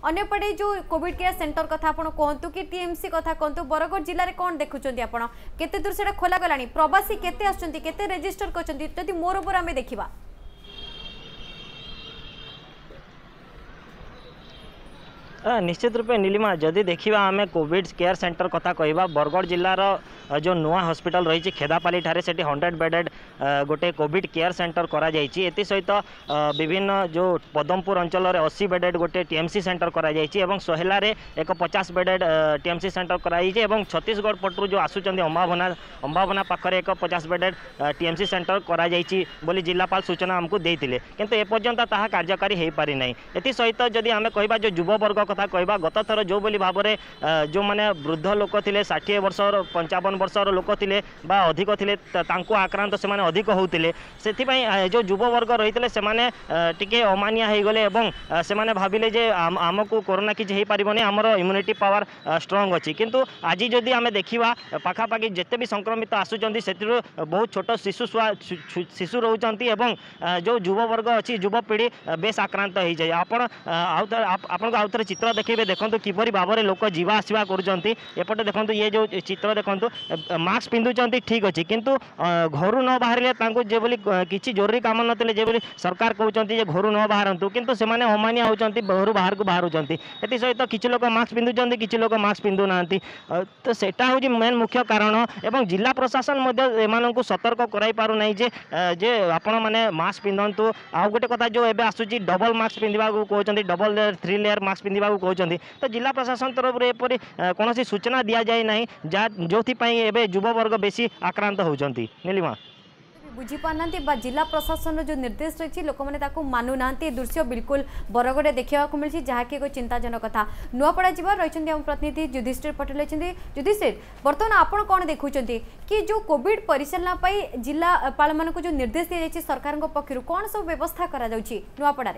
अन्यपटे जो Covid care centre कथा आपण कहतु कि टीएमसी कथा कहतु बरगढ़ जिले में कौन देखुं आपण केते दूर से खोला गलानी प्रवासी केते आछंती केते रजिस्टर करछंती जदि मोर ऊपर आमे देखिबा निश्चित रूपे नीलिमा जदि देखा आम कोविड केयर सेंटर कथा कहवा बरगढ़ जिलार जो नुआ हॉस्पिटल रही खेदापाली ठारे से 100 बेडेड गोटे कोविड केयर सेंटर करा जायछि एति सहित विभिन्न जो पदमपुर अंचल 80 बेडेड गोटे टीएमसी सेंटर करा जायछि एवं सोहेला रे एक 50 बेडेड टीएमसी सेंटर कराई एवं छत्तीसगढ़ पटरू जो आसुचंदी अंबावना पाखरे एक 50 बेडेड टीएमसी सेंटर करा जायछि बोली जिलापाल सूचना हमको देइतिले किंतु एपर्यंत ताहा कार्यकारी हो पारि नै एति सहित जदि आमे कहबा जो युवा वर्ग कथा कहबा गत थर जो बोली भाव में जो माने वृद्ध लोक थिले 60 वर्ष 55 वर्षर लोक थिले बा अधिक थिले तांको आक्रांत से माने अधिक होउतिले सेथिपई जो युवा वर्ग रहितले से माने टिके अमानिया हे गले एवं से माने भाबिले जे आमको कोरोना किछ हे पारिबोनी हमर इम्यूनिटी पावर स्ट्रांग अछि किंतु आज जदि आमे देखिबा पाखा पाखी जते भी संक्रमित आसुचंती सेतिरो बहुत छोट शिशु रहउचंती एवं जो युवा वर्ग अछि युवा पीढ़ी बेस आक्रांत हो जाए आपण आउथरे चित्र देखिए देखो किपरि भाव में लोक जीवा आसवा करपटे देखो ये जो चित्र देखो मास्क पिंधुंट ठीक अच्छे किंतु घर न बाहर जे बोली किसी जरूरी काम नथिले जे बोली सरकार कहते घर न बाहरतु किंतु से माने अमानिया होती घर बाहर को बाहर एति सहित किसी लोक मास्क पिंधुंट किसी लोक मास्क पिंधु ना तो सेटा हूँ मेन मुख्य कारण एवं जिला प्रशासन एम सतर्क कराई पार ना जे आपण मैंने मास्क पिंधतु आउ गोटे कथा जो एबे आसुची डबल मास्क पिंधा कहते डबल लेयर 3 लेयर मास्क पिंधा कहते तो जिला प्रशासन तरफ एपरी कौन सूचना दि जाए ना जो युवा वर्ग बेसी आक्रांत होती नीलिमा बुझी पाना जिला प्रशासन जो निर्देश रही लोक मैंने मानु ना दृश्य बिल्कुल बरगढ़ देखा मिली जहाँकि एक चिंताजनक कथा नुआपड़ा जी रही आम प्रतिनिधि युधिष्ठिर पटेल अच्छे युधिष्ठिर बर्तमान आपड़ कौन देखुं कि जो कोविड परिचालना जिलापाल मान जो निर्देश दी जाए सरकार पक्षर कौन सब व्यवस्था करा नुआपड़ा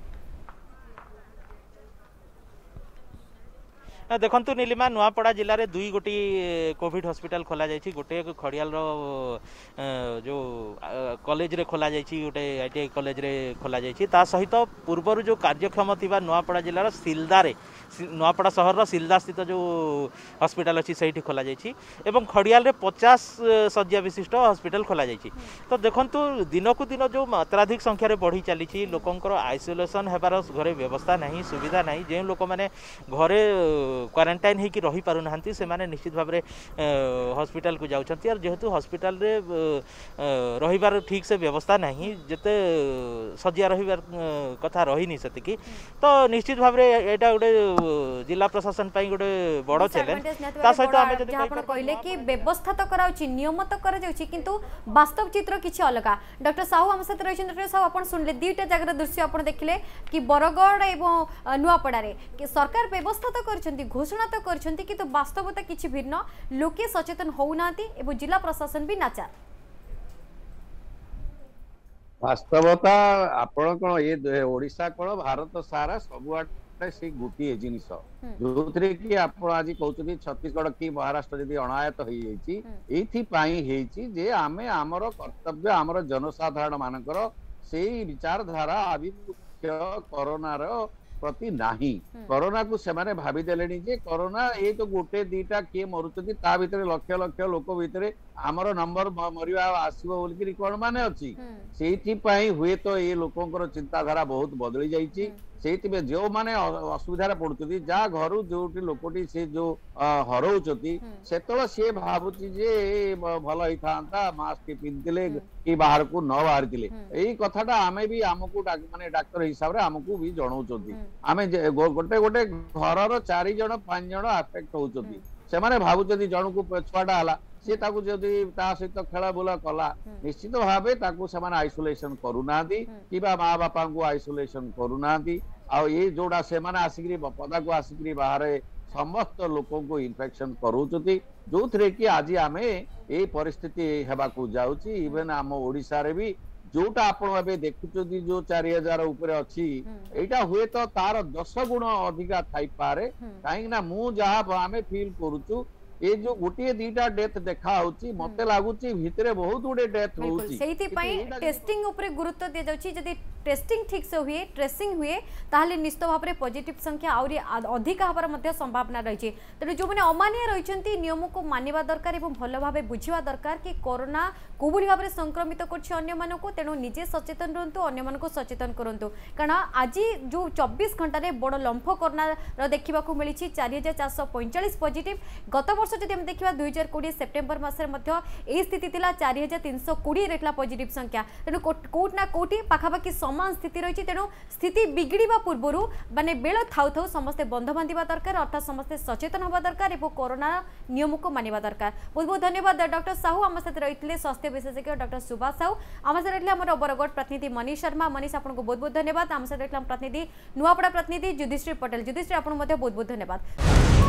देखु नीलिमा नुआपड़ा जिले में 2 गोटी कोविड हॉस्पिटल खोल जाए गोटे खड़ियाल जो कॉलेज रे खोल जाए गोटे आईटीआई कॉलेज रे खोल जाए सहित पूर्वर जो कार्यक्षम थी नुआपड़ा जिलार सिलदारे नुआपड़ा सहर सिलदा स्थित जो हॉस्पिटल अच्छी से खोल जाए खड़ियाल रे 50 शଯ୍ୟା विशिष्ट हॉस्पिटल खोल जाए तो देखु दिन को दिन जो मात्राधिक संख्यार बढ़ी चली लोकंर आइसोलेसन होबार घरे व्यवस्था नहीं सुविधा नहीं जो लोक मैंने घरे क्वारंटाइन होकर रही पारु नाहंती से माने निश्चित भाव में हॉस्पिटल को जाउछंती और जेहेतु हॉस्पिटल रे रहिबार ठीक से व्यवस्था नहीं जते शଯ୍ୟା रहिबार कथा रही सेतिकी तो निश्चित भाव में एटा गोटे जिला प्रशासन पाई गोटे बड़ चैलेंज ता सहित आमे जदि आपण कहले कि व्यवस्था तो कराउची नियम तो करा जाउची किंतु वास्तव चित्र किछि अलगा डॉक्टर साहू हम साथ रहिछन डॉक्टर साहू आपण सुनले दुईटा जगह दृश्य आपण देखिले कि बरगढ़ एवं नुआपड़ा रे कि सरकार व्यवस्था तो करछंती घोषणा तो करछंती किंतु वास्तवता किछि भिन्न लोके सचेतन होउनांती एवं जिला प्रशासन भी नाचा वास्तवता आपण कोन ये ओडिशा कोन भारत सारा सब से गोटे जिनिस जो कि आप आज कहते छत्तीसगढ़ कि महाराष्ट्र जदि अनायत हो आमे आमर कर्तव्य आमर जनसाधारण मानकर से विचारधारा आभिमुख्य कोरोनार प्रति नाही कोरोना को से माने भाभी देलेनी जे कोरोना ये तो गोटे दीटा किए मरुचंती ता भितर लक्ष लक्ष लोक भितर आमर नंबर मरिवा आसीबो बोल कि रिकॉर्ड माने अछि सेठी पई हुए तो ये लोकंकर चिंताधारा बहुत बदली जाईची से जो माने असुविधा पड़ुଛନ୍ତି जा घर जो लोकटी से जो हरौचती सेतल सी भावुची जे भल होता मास्क पिंधले कि बाहर को न बाहर यही कथाटा आमे भी आमको माने डाक्टर हिसाब रे आमको भी जणाउଛନ୍ତି आमे गोटे गोटे घर 4 जण 5 जण अफेक्ट होउଛନ୍ତି से भावुଛନ୍ତି जणको छुआटा हला सी जदि सहित खेला बुला कला निश्चित भाव आइसोलेसन करूना कि माँ बापा को आइसोलेसन करूना आ ये जोड़ा से आसिक पदा को आसिक बाहर समस्त लोक को इन्फेक्शन करूँ जो थे कि आज आम ये परिस्थिति होगाकू जाऊँगी इवेन आम ओडिशा रे भी जोटा आप देखुं जो 4000 ऊपर अच्छी यहाँ हुए तो तार 10 गुण अधिका थी पारे कहीं मु जहाँ आम फिल करुचु ये जो गोटे दीटा डेथ देखा होची मते लागुची भितरे बहुत गुडे डेथ होची सेही पई टेस्टिंग ऊपर गुरुत्व दे जाउची जदी टेस्टिंग ठीक से हुए ट्रेसिंग हुए ताहले निश्चित भाव में पॉजिटिव संख्या आउरी अधिक हबार मध्य संभावना रही तेणु जो मैंने अमानिया रही नियम को मानिबा दरकार और भल भाव बुझा दरकार कि कोरोना कोभली भाव में संक्रमित कर तेणु निजे सचेतन रुहतु अन्य सचेतन करूँ कारण आज जो 24 घंटे बड़ लंफ कोरोना देखा मिली 4445 पॉजिटिव गत वर्ष जब हम देखा 2020 सेप्टेम्बर मसरे स्थिति थी 4320 रहा पॉजिटिव संख्या तेणु कौटना कौटी पाखापाखि समान स्थिति रही तेणु स्थिति बिगड़ा पूर्वर माने बेल थाउ थाउ समस्ते बंध बांधा दरकार अर्थात समस्ते सचेतन हवा दरकार और कोरोना नियम को मानिबा दरकार। बहुत बहुत धन्यवाद डॉक्टर साहू आम साथ रही स्वास्थ्य विशेषज्ञ डॉक्टर सुभाष साहू आम साथ रही बरगढ़ प्रतिनिधि मनीष शर्मा मनीष आपको बहुत बहुत धन्यवाद आम साथ रही प्रतिनिधि नुआपड़ा प्रतिनिधि युधिष्ठिर पटेल युधिष्ठिर आपको बहुत बहुत धन्यवाद।